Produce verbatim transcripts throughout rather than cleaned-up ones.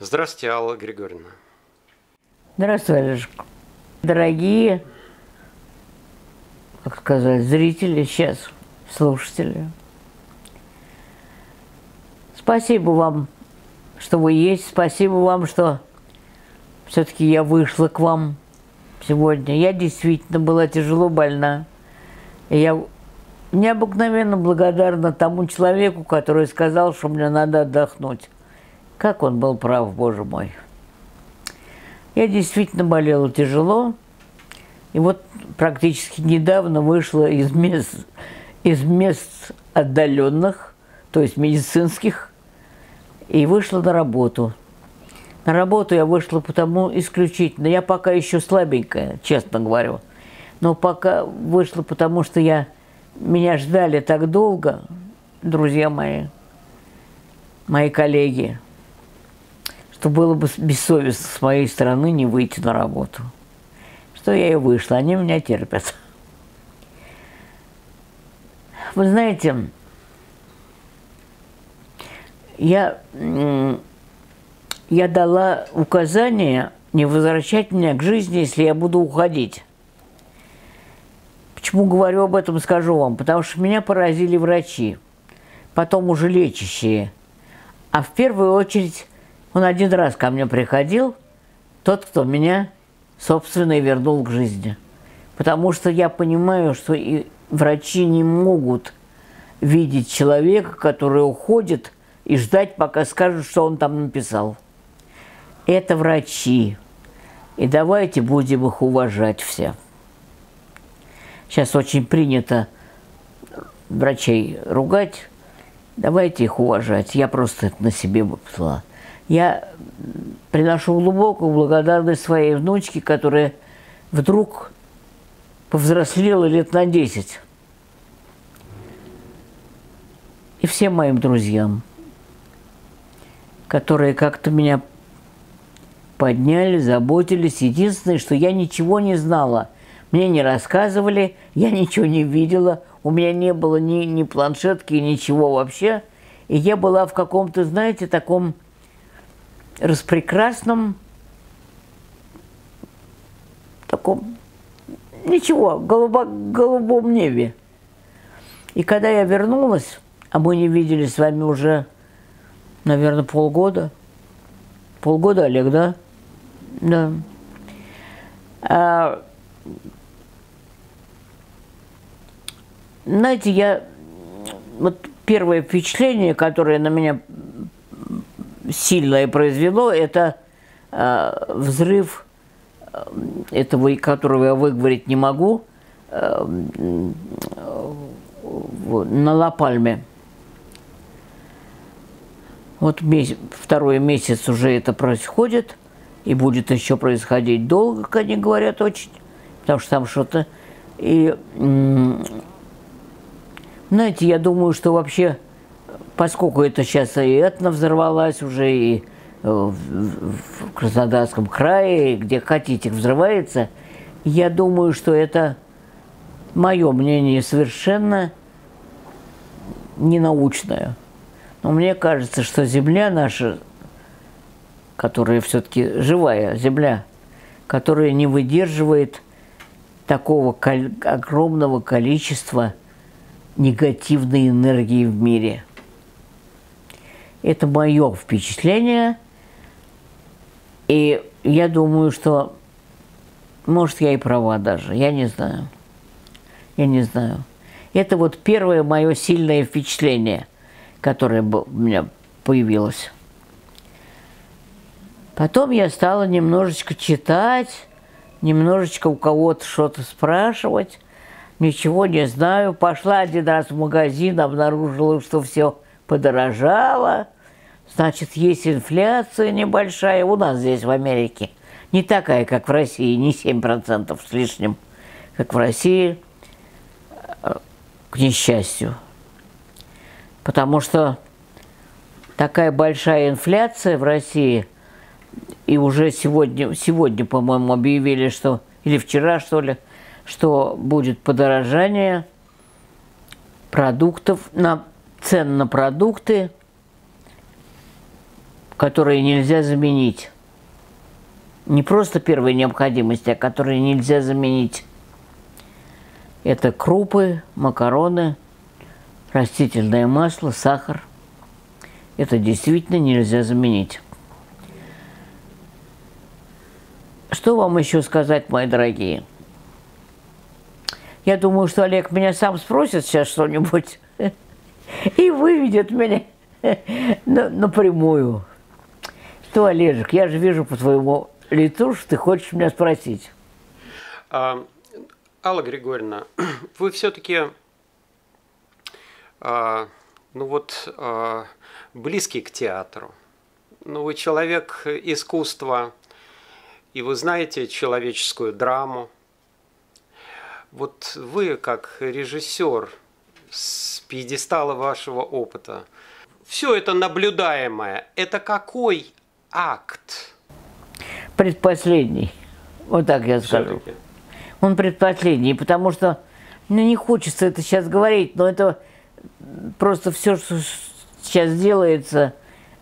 Здравствуйте, Алла Григорьевна. Здравствуй, Олежка. Дорогие, как сказать, зрители сейчас, слушатели. Спасибо вам, что вы есть. Спасибо вам, что все-таки я вышла к вам сегодня. Я действительно была тяжело больна. И я необыкновенно благодарна тому человеку, который сказал, что мне надо отдохнуть. Как он был прав, Боже мой. Я действительно болела тяжело. И вот практически недавно вышла из мест, из мест отдаленных, то есть медицинских, и вышла на работу. На работу я вышла потому исключительно, я пока еще слабенькая, честно говорю, но пока вышла потому, что я, меня ждали так долго, друзья мои, мои коллеги, что было бы бессовестно с моей стороны не выйти на работу. Что я и вышла, они меня терпят. Вы знаете, я, я дала указание не возвращать меня к жизни, если я буду уходить. Почему говорю об этом, скажу вам. Потому что меня поразили врачи, потом уже лечащие. А в первую очередь он один раз ко мне приходил, тот, кто меня, собственно, и вернул к жизни. Потому что я понимаю, что и врачи не могут видеть человека, который уходит, и ждать, пока скажут, что он там написал. Это врачи. И давайте будем их уважать все. Сейчас очень принято врачей ругать. Давайте их уважать. Я просто это на себе попала. Я приношу глубокую благодарность своей внучке, которая вдруг повзрослела лет на десять. И всем моим друзьям, которые как-то меня подняли, заботились. Единственное, что я ничего не знала. Мне не рассказывали, я ничего не видела. У меня не было ни, ни планшетки, ничего вообще. И я была в каком-то, знаете, таком распрекрасном, таком, ничего, голубо, голубом небе. И когда я вернулась, а мы не виделись с вами уже, наверное, полгода. Полгода, Олег, да? Да. А, знаете, я... Вот первое впечатление, которое на меня сильное произвело, это э, взрыв этого, которого я выговорить не могу, э, на Ла-Пальме. Вот месяц, второй месяц уже это происходит, и будет еще происходить долго, как они говорят, очень, потому что там что-то... И, знаете, я думаю, что вообще, поскольку это сейчас и Этна взорвалась уже, и в Краснодарском крае, где хотите, взрывается, я думаю, что это, мое мнение, совершенно ненаучное. Но мне кажется, что Земля наша, которая все-таки живая Земля, которая не выдерживает такого кол- огромного количества негативной энергии в мире. Это мое впечатление. И я думаю, что, может, я и права даже, я не знаю. Я не знаю. Это вот первое мое сильное впечатление, которое у меня появилось. Потом я стала немножечко читать, немножечко у кого-то что-то спрашивать. Ничего не знаю. Пошла один раз в магазин, обнаружила, что все подорожало. Значит, есть инфляция небольшая у нас здесь, в Америке. Не такая, как в России, не семь процентов с лишним, как в России, к несчастью. Потому что такая большая инфляция в России, и уже сегодня, сегодня, по-моему, объявили, что, или вчера, что ли, что будет подорожание продуктов, на, цен на продукты, которые нельзя заменить. Не просто первой необходимости, а которые нельзя заменить. Это крупы, макароны, растительное масло, сахар. Это действительно нельзя заменить. Что вам еще сказать, мои дорогие? Я думаю, что Олег меня сам спросит сейчас что-нибудь и выведет меня напрямую. Что, Олежек, я же вижу по твоему лицу, что ты хочешь меня спросить. А, Алла Григорьевна, вы все-таки а, ну вот, а, близкий к театру. Ну, вы человек искусства, и вы знаете человеческую драму. Вот вы, как режиссер, с пьедестала вашего опыта, все это наблюдаемое, это какой акт? Предпоследний. Вот так я скажу. Он предпоследний, потому что мне не хочется это сейчас говорить, но это просто все, что сейчас делается,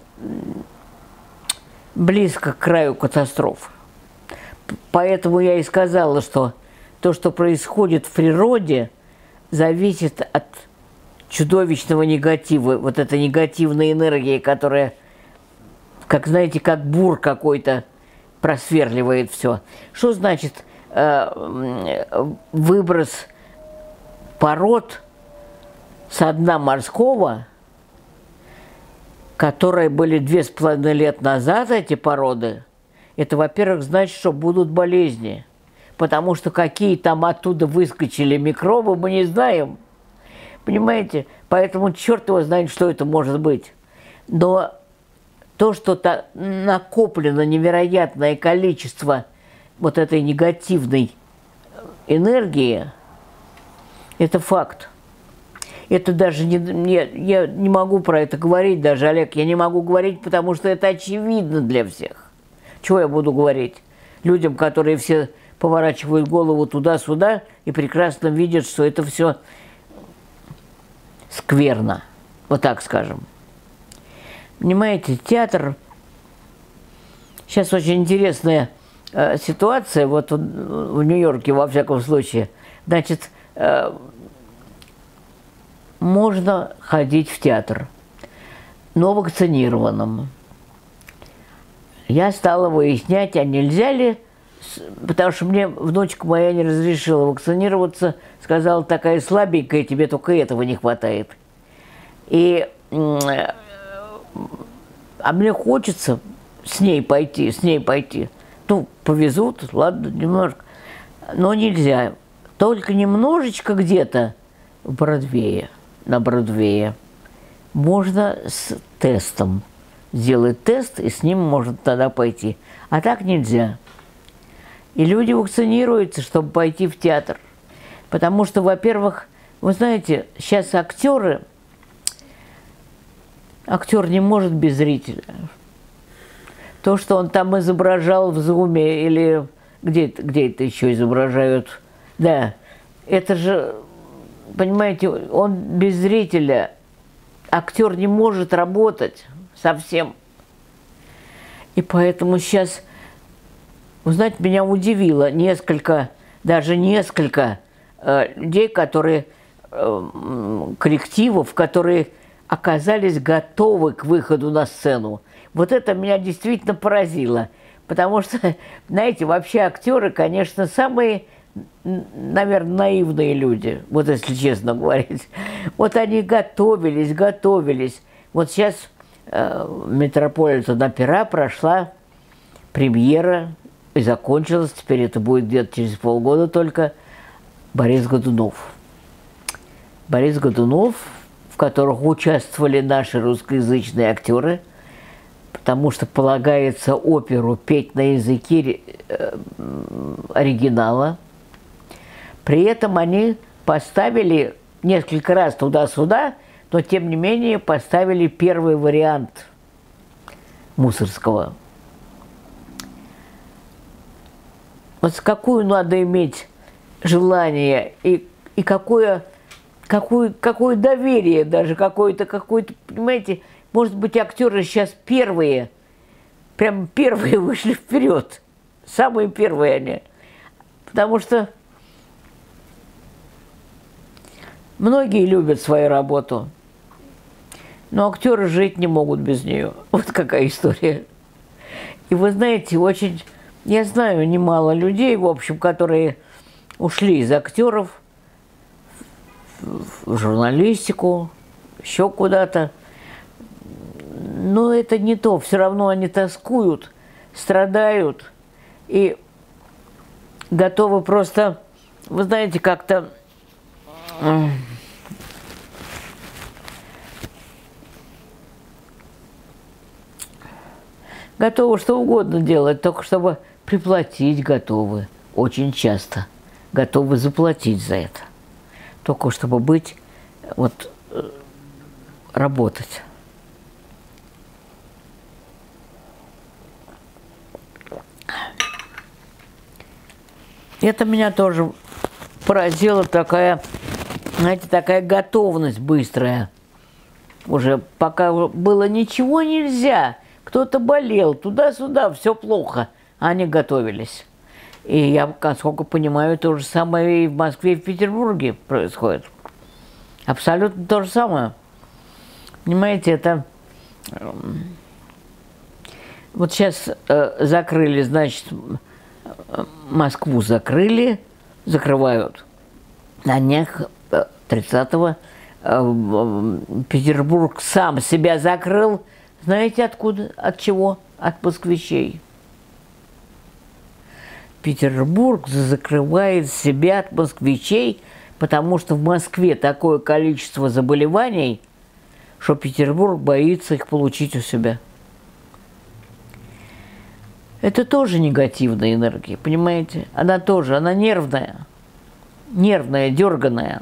близко к краю катастрофы. Поэтому я и сказала, что то, что происходит в природе, зависит от чудовищного негатива. Вот эта негативная энергия, которая, как знаете, как бур какой-то просверливает все. Что значит э, выброс пород со дна морского, которые были две с половиной лет назад, эти породы? Это, во-первых, значит, что будут болезни. Потому что какие там оттуда выскочили микробы, мы не знаем. Понимаете? Поэтому черт его знает, что это может быть. Но то, что накоплено невероятное количество вот этой негативной энергии, это факт. Это даже не... Я, я не могу про это говорить даже, Олег. Я не могу говорить, потому что это очевидно для всех. Чего я буду говорить? Людям, которые все поворачивают голову туда-сюда и прекрасно видят, что это все скверно. Вот так скажем. Понимаете, театр... Сейчас очень интересная э, ситуация, вот в, в Нью-Йорке, во всяком случае. Значит, э, можно ходить в театр, но вакцинированным. Я стала выяснять, а нельзя ли, потому что мне внучка моя не разрешила вакцинироваться, сказала, такая слабенькая, тебе только этого не хватает. И, а мне хочется с ней пойти, с ней пойти. Ну, повезут, ладно, немножко, но нельзя. Только немножечко где-то в Бродвее, на Бродвее можно с тестом сделать тест, и с ним можно тогда пойти. А так нельзя. И люди вакцинируются, чтобы пойти в театр. Потому что, во-первых, вы знаете, сейчас актеры, актер не может без зрителя. То, что он там изображал в зуме или где, где это еще изображают, да, это же, понимаете, он без зрителя, актер не может работать совсем. И поэтому сейчас, вы знаете, меня удивило несколько, даже несколько э, людей, которые, э, коллективов, которые оказались готовы к выходу на сцену. Вот это меня действительно поразило. Потому что, знаете, вообще актеры, конечно, самые, наверное, наивные люди, вот если честно говорить. Вот они готовились, готовились. Вот сейчас э, в Метрополитен-опера прошла премьера и закончилась, теперь это будет где-то через полгода только, Борис Годунов. Борис Годунов, в которых участвовали наши русскоязычные актеры, потому что полагается оперу петь на языке оригинала. При этом они поставили несколько раз туда-сюда, но тем не менее поставили первый вариант Мусорского. Вот с какую надо иметь желание и, и какое, какое, какое доверие даже, какое-то, какое-то, понимаете, может быть, актеры сейчас первые прям первые вышли вперед. Самые первые они. Потому что многие любят свою работу, но актеры жить не могут без нее. Вот какая история. И вы знаете, очень... Я знаю немало людей, в общем, которые ушли из актеров в журналистику, еще куда-то. Но это не то. Все равно они тоскуют, страдают и готовы просто, вы знаете, как-то... Готовы что угодно делать, только чтобы приплатить готовы. Очень часто готовы заплатить за это. Только чтобы быть, вот, работать. Это меня тоже поразила такая, знаете, такая готовность быстрая. Уже пока было ничего нельзя, кто-то болел, туда-сюда, все плохо, а они готовились. И я, насколько понимаю, то же самое и в Москве, и в Петербурге происходит. Абсолютно то же самое. Понимаете, это... Вот сейчас э, закрыли, значит, Москву закрыли, закрывают. На днях тридцатого э, Петербург сам себя закрыл. Знаете откуда? От чего? От москвичей. Петербург закрывает себя от москвичей, потому что в Москве такое количество заболеваний, что Петербург боится их получить у себя. Это тоже негативная энергия, понимаете? Она тоже, она нервная, нервная, дерганая.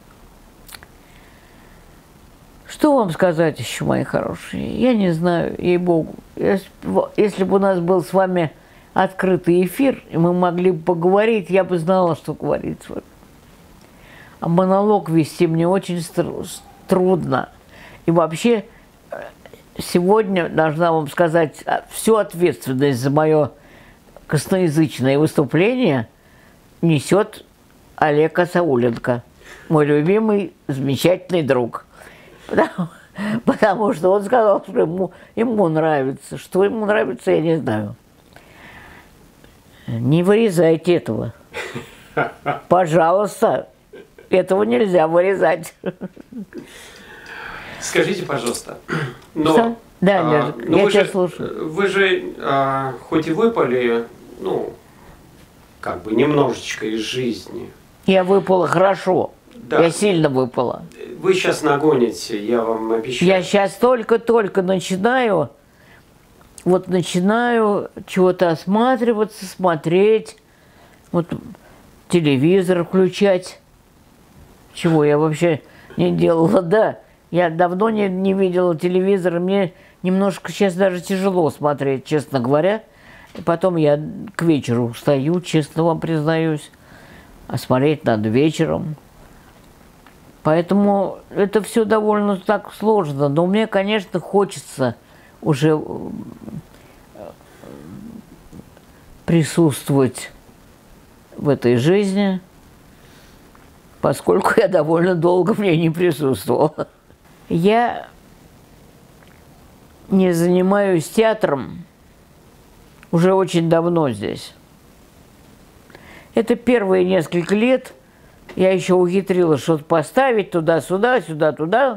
Что вам сказать еще, мои хорошие? Я не знаю, ей-богу. Если, если бы у нас был с вами открытый эфир, и мы могли бы поговорить, я бы знала, что говорить с вами. А монолог вести мне очень трудно. И вообще, сегодня должна вам сказать, всю ответственность за мое косноязычное выступление несет Олег Асауленко, мой любимый, замечательный друг. Потому, потому что он сказал, что ему, ему нравится. Что ему нравится, я не знаю. Не вырезайте этого. Пожалуйста, этого нельзя вырезать. Скажите, пожалуйста, но, что? Да, а, но я вы тебя же, слушаю. Вы же, а, хоть и выпали, ну, как бы немножечко из жизни. Я выпала хорошо. Да. Я сильно выпала. Вы сейчас нагоните, я вам обещаю. Я сейчас только-только начинаю, вот начинаю чего-то осматриваться, смотреть, вот телевизор включать, чего я вообще не делала, да. Я давно не, не видела телевизора, мне немножко сейчас даже тяжело смотреть, честно говоря. И потом я к вечеру устаю, честно вам признаюсь, а смотреть надо вечером. Поэтому это все довольно так сложно. Но мне, конечно, хочется уже присутствовать в этой жизни, поскольку я довольно долго в ней не присутствовала. Я не занимаюсь театром уже очень давно здесь. Это первые несколько лет. Я еще ухитрилась что-то поставить туда-сюда, сюда-туда.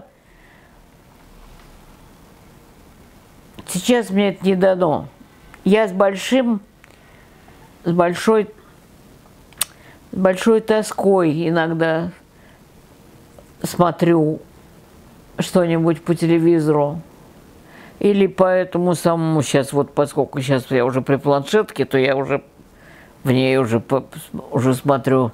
Сейчас мне это не дано. Я с большим, с большой, с большой тоской иногда смотрю что-нибудь по телевизору. Или по этому самому сейчас, вот поскольку сейчас я уже при планшетке, то я уже в ней уже, уже смотрю.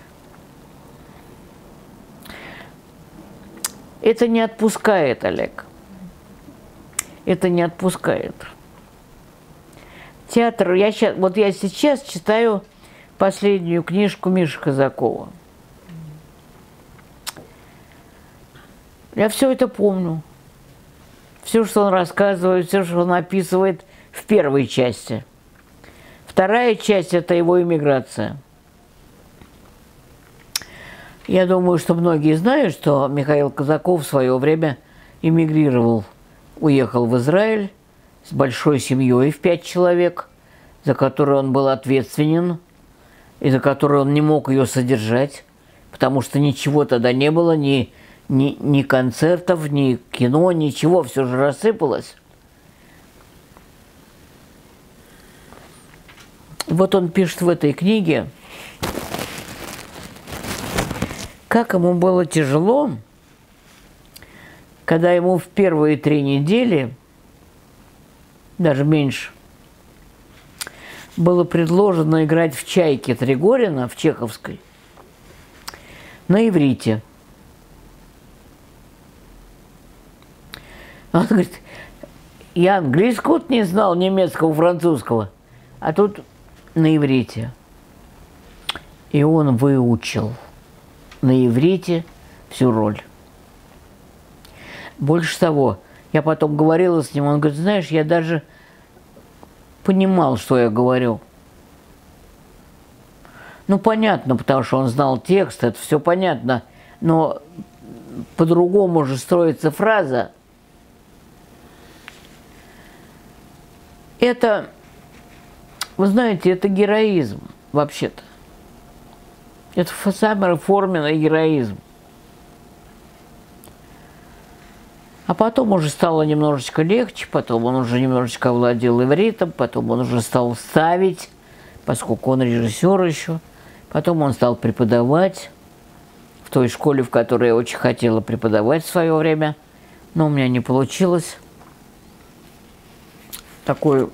Это не отпускает, Олег. Это не отпускает. Театр, я сейчас, вот я сейчас читаю последнюю книжку Миши Казакова. Я все это помню. Все, что он рассказывает, все, что он описывает, в первой части. Вторая часть – это его эмиграция. Я думаю, что многие знают, что Михаил Казаков в свое время эмигрировал, уехал в Израиль с большой семьей в пять человек, за которую он был ответственен и за которую он не мог ее содержать, потому что ничего тогда не было, ни, ни, ни концертов, ни кино, ничего, все же рассыпалось. Вот он пишет в этой книге, как ему было тяжело, когда ему в первые три недели, даже меньше, было предложено играть в «Чайке» Тригорина в Чеховской на иврите. Он говорит, я английского не знал, немецкого, французского, а тут на иврите. И он выучил на иврите всю роль. Больше того, я потом говорила с ним, он говорит, знаешь, я даже понимал, что я говорю. Ну, понятно, потому что он знал текст, это все понятно, но по-другому же строится фраза. Это, вы знаете, это героизм, вообще-то. Это самый форменный героизм. А потом уже стало немножечко легче, потом он уже немножечко овладел ивритом, потом он уже стал ставить, поскольку он режиссер еще. Потом он стал преподавать в той школе, в которой я очень хотела преподавать в свое время, но у меня не получилось. Такой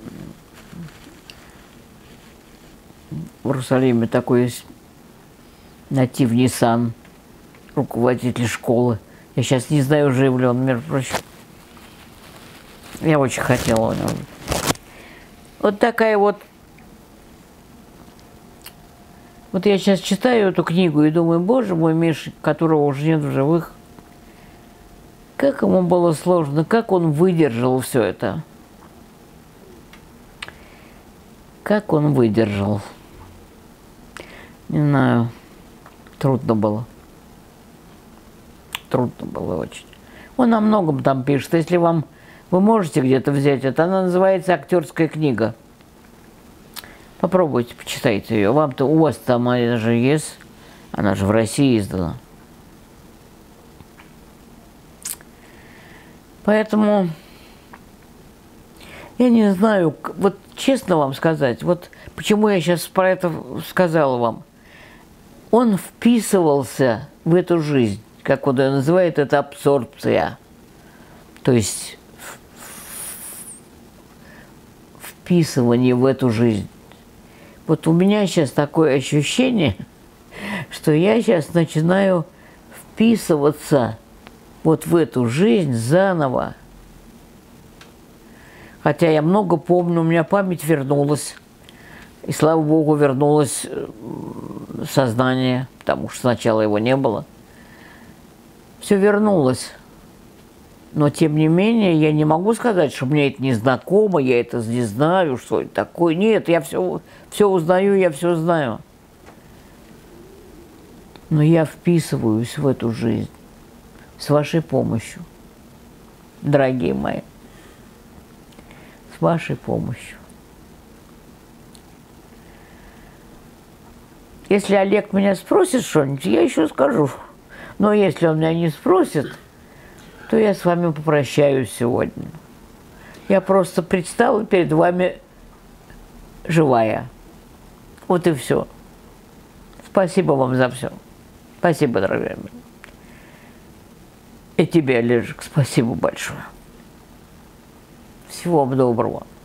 в Иерусалиме такой есть Натив Нисан, руководитель школы. Я сейчас не знаю, жив ли он, между прочим. Я очень хотела у него. Вот такая вот... Вот я сейчас читаю эту книгу и думаю, боже мой, Миша, которого уже нет в живых, как ему было сложно, как он выдержал все это. Как он выдержал. Не знаю, трудно было. Трудно было очень. Он о многом там пишет. Если вам вы можете где-то взять это, она называется «Актерская книга». Попробуйте, почитайте ее. Вам-то, у вас там она же есть, она же в России издана. Поэтому я не знаю, вот честно вам сказать, вот почему я сейчас про это сказала вам. Он вписывался в эту жизнь, как он ее называет, это абсорбция. То есть вписывание в эту жизнь. Вот у меня сейчас такое ощущение, что я сейчас начинаю вписываться вот в эту жизнь заново. Хотя я много помню, у меня память вернулась. И, слава богу, вернулось сознание, потому что сначала его не было. Все вернулось. Но, тем не менее, я не могу сказать, что мне это не знакомо, я это не знаю, что это такое. Нет, я все, все узнаю, я все знаю. Но я вписываюсь в эту жизнь с вашей помощью, дорогие мои. С вашей помощью. Если Олег меня спросит что-нибудь, я еще скажу. Но если он меня не спросит, то я с вами попрощаюсь сегодня. Я просто предстала перед вами живая. Вот и все. Спасибо вам за все. Спасибо, дорогая. И тебе, Олежек, спасибо большое. Всего вам доброго.